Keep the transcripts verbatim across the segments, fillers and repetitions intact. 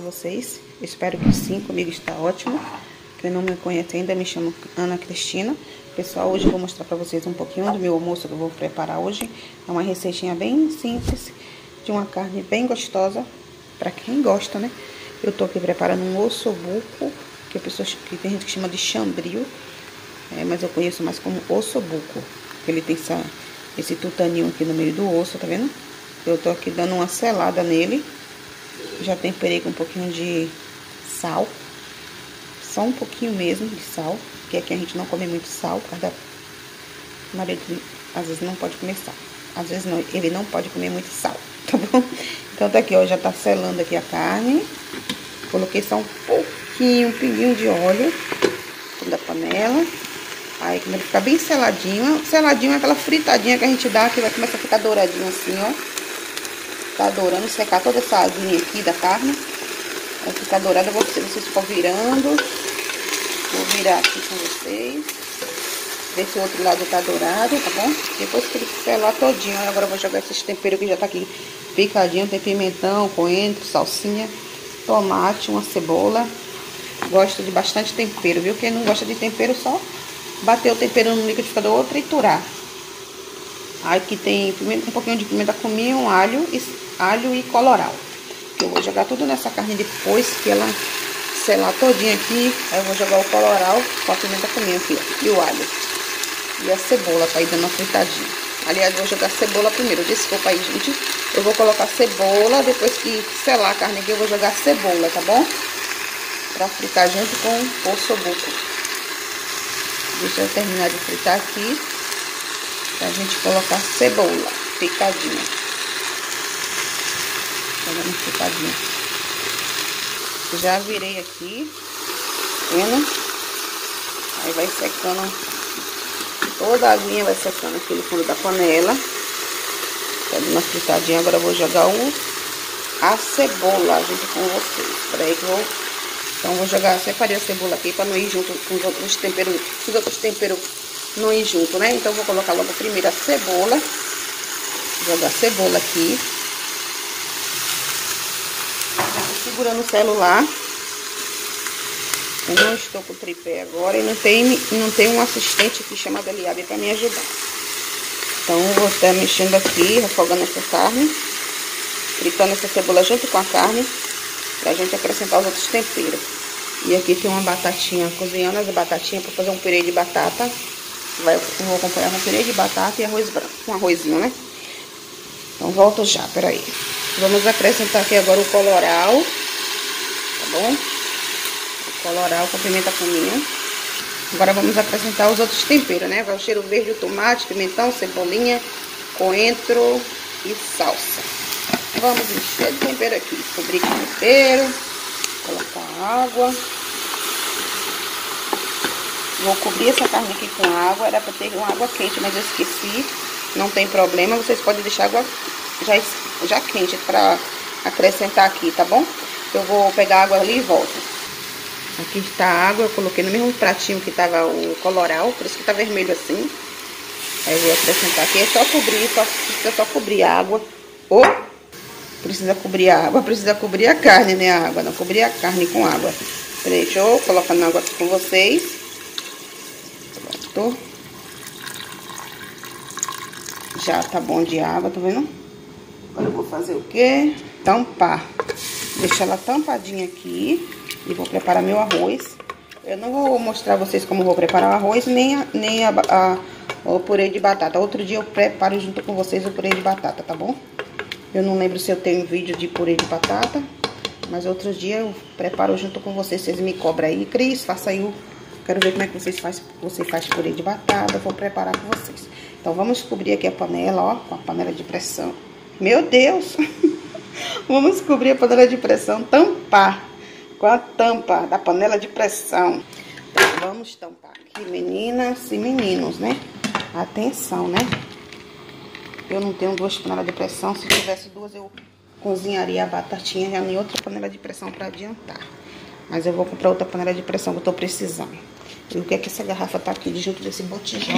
vocês. Espero que sim, comigo está ótimo. Quem não me conhece ainda, me chamo Ana Cristina. Pessoal, hoje eu vou mostrar para vocês um pouquinho do meu almoço que eu vou preparar hoje. É uma receitinha bem simples, de uma carne bem gostosa, para quem gosta, né? Eu tô aqui preparando um ossobuco, que, pessoas, que tem gente que chama de chambril, é, mas eu conheço mais como ossobuco. Ele tem essa, esse tutaninho aqui no meio do osso, tá vendo? Eu tô aqui dando uma selada nele. Já temperei com um pouquinho de sal. Só um pouquinho mesmo de sal, porque aqui a gente não come muito sal, cada marido às vezes não pode comer sal. Às vezes não, ele não pode comer muito sal, tá bom? Então tá aqui, ó, já tá selando aqui a carne. Coloquei só um pouquinho, um pinguinho de óleo da panela. Aí quando ele ficar bem seladinho, seladinho é aquela fritadinha que a gente dá, que vai começar a ficar douradinho assim, ó. Tá dourando, secar toda essa aguinha aqui da carne. Vai ficar dourada, vocês, vocês ficam virando. Vou virar aqui com vocês. Ver se o outro lado tá dourado, tá bom? Depois que ele selar todinho, agora eu vou jogar esses temperos que já tá aqui picadinho. Tem pimentão, coentro, salsinha, tomate, uma cebola. Gosto de bastante tempero, viu? Quem não gosta de tempero, só bater o tempero no liquidificador ou triturar. Aqui tem pimenta, um pouquinho de pimenta cominho, um alho e, alho e colorau. Eu vou jogar tudo nessa carne depois que ela selar todinha aqui. Aí eu vou jogar o colorau com a pimenta cominho aqui, ó, e o alho. E a cebola pra ir dando uma fritadinha. Aliás, eu vou jogar cebola primeiro. Desculpa aí, gente. Eu vou colocar cebola, depois que selar a carne aqui, eu vou jogar cebola, tá bom? Pra fritar junto com o ossobuco. Deixa eu terminar de fritar aqui, pra gente colocar cebola picadinha. Dando picadinha. Já virei aqui, vendo? Aí vai secando. Toda a aguinha vai secando aqui no fundo da panela. Tá dando uma fritadinha. Agora eu vou jogar o, a cebola junto com vocês. Espera aí que eu vou... Então eu vou jogar... Separei a cebola aqui pra não ir junto com os outros temperos. Os outros temperos não ir junto, né? Então eu vou colocar logo primeiro a cebola. Vou jogar a cebola aqui. Tô segurando o celular. Eu não estou com o tripé agora e não tem, não tem um assistente aqui chamado Eliabe para me ajudar. Então, eu vou estar mexendo aqui, refogando essa carne, fritando essa cebola junto com a carne, pra gente acrescentar os outros temperos. E aqui tem uma batatinha, cozinhando as batatinhas para fazer um purê de batata. Vai, eu vou acompanhar com purê de batata e arroz branco, um arrozinho, né? Então, volto já, peraí. Vamos acrescentar aqui agora o colorau, tá bom? Colorau com pimenta cominho. Agora vamos acrescentar os outros temperos, né? Vai o cheiro verde, o tomate, pimentão, cebolinha, coentro e salsa. Vamos encher de tempero aqui. Cobrir com tempero. Colocar água. Vou cobrir essa carne aqui com água. Era para ter uma água quente, mas eu esqueci. Não tem problema. Vocês podem deixar água já, já quente para acrescentar aqui, tá bom? Eu vou pegar água ali e volto. Aqui está a água, eu coloquei no mesmo pratinho que estava o colorau, por isso que está vermelho assim. Aí eu vou acrescentar aqui, é só cobrir, só, precisa só cobrir a água. Ou precisa cobrir a água, precisa cobrir a carne, né? A água, não cobrir a carne com água. Peraí, deixa eu colocar na água aqui com vocês. Pronto. Já tá bom de água, tá vendo? Agora eu vou fazer o quê? Tampar. Deixar ela tampadinha aqui. E vou preparar meu arroz. Eu não vou mostrar vocês como vou preparar o arroz, nem, a, nem a, a, o purê de batata. Outro dia eu preparo junto com vocês o purê de batata, tá bom? Eu não lembro se eu tenho vídeo de purê de batata, mas outro dia eu preparo junto com vocês. Vocês me cobram aí, Cris, faça aí o... Quero ver como é que vocês fazem você faz purê de batata. Eu vou preparar com vocês. Então vamos cobrir aqui a panela, ó, com a panela de pressão. Meu Deus! Vamos cobrir a panela de pressão, tampar. Com a tampa da panela de pressão. Então, vamos tampar aqui, meninas e meninos, né? Atenção, né? Eu não tenho duas panelas de pressão. Se tivesse duas, eu cozinharia a batatinha já em outra panela de pressão para adiantar. Mas eu vou comprar outra panela de pressão que eu tô precisando. E o que é que essa garrafa tá aqui junto desse botijão?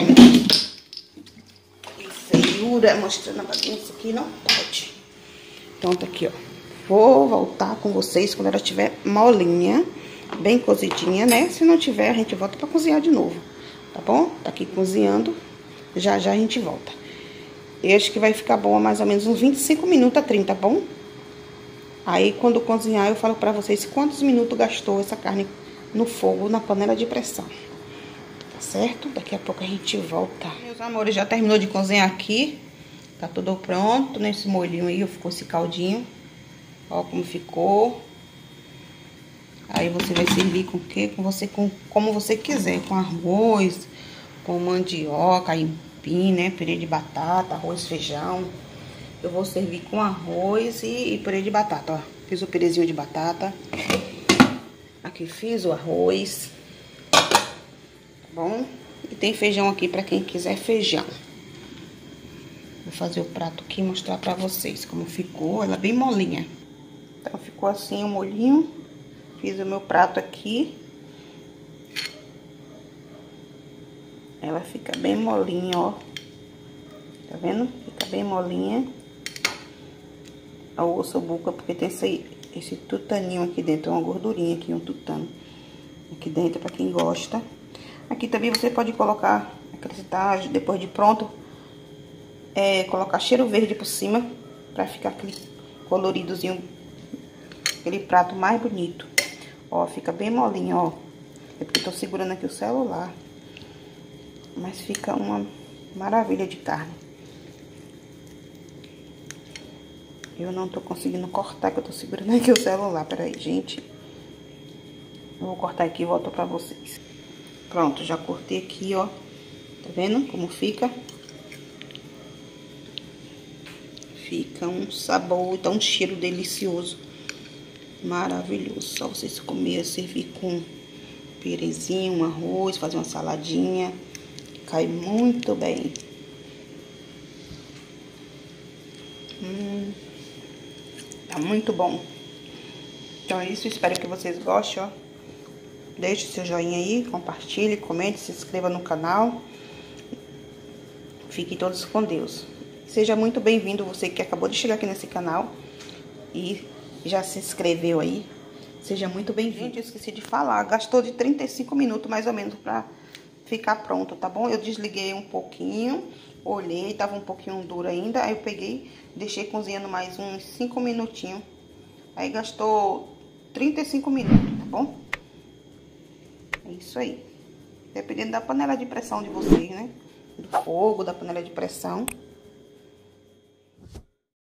Que feiura, mostrando a bagunça aqui, não pode. Então tá aqui, ó. vou voltar com vocês quando ela estiver molinha, bem cozidinha, né? Se não tiver, a gente volta pra cozinhar de novo, tá bom? Tá aqui cozinhando, já já a gente volta. Eu acho que vai ficar bom mais ou menos uns vinte e cinco minutos a trinta, tá bom? Aí, quando cozinhar, eu falo pra vocês quantos minutos gastou essa carne no fogo, na panela de pressão. Tá certo? Daqui a pouco a gente volta. Meus amores, já terminou de cozinhar aqui. Tá tudo pronto. Nesse molhinho aí, ficou esse caldinho. Ó como ficou. Aí você vai servir com o quê? Com você, com, como você quiser. Com arroz, com mandioca, aipim, né? Purê de batata, arroz, feijão. Eu vou servir com arroz e, e purê de batata, ó. Fiz o purezinho de batata. Aqui fiz o arroz. Tá bom? E tem feijão aqui pra quem quiser feijão. Vou fazer o prato aqui e mostrar pra vocês como ficou. Ela é bem molinha. Então, ficou assim o molhinho. Fiz o meu prato aqui. Ela fica bem molinha, ó. Tá vendo? Fica bem molinha. A ossobuca, porque tem esse, esse tutaninho aqui dentro. Uma gordurinha aqui, um tutano. Aqui dentro, pra quem gosta. Aqui também você pode colocar, acrescentar, depois de pronto, é, colocar cheiro verde por cima. Pra ficar aquele coloridozinho. Aquele prato mais bonito. Ó, fica bem molinho, ó. É porque eu tô segurando aqui o celular. Mas fica uma maravilha de carne. Eu não tô conseguindo cortar, que eu tô segurando aqui o celular. Peraí, gente. Eu vou cortar aqui e volto pra vocês. Pronto, já cortei aqui, ó. Tá vendo como fica? Fica um sabor, tá um cheiro delicioso. Maravilhoso. Só vocês comerem, servir com pirezinho, um arroz, fazer uma saladinha. Cai muito bem. Hum, tá muito bom. Então é isso, espero que vocês gostem, ó. Deixe seu joinha aí, compartilhe, comente, se inscreva no canal. Fiquem todos com Deus. Seja muito bem-vindo, você que acabou de chegar aqui nesse canal e já se inscreveu aí. Seja muito bem-vindo. Eu esqueci de falar, gastou de trinta e cinco minutos mais ou menos pra ficar pronto, tá bom? Eu desliguei um pouquinho, olhei, tava um pouquinho duro ainda, aí eu peguei, deixei cozinhando mais uns cinco minutinhos. Aí gastou trinta e cinco minutos, tá bom? É isso aí. Dependendo da panela de pressão de vocês, né? Do fogo, da panela de pressão.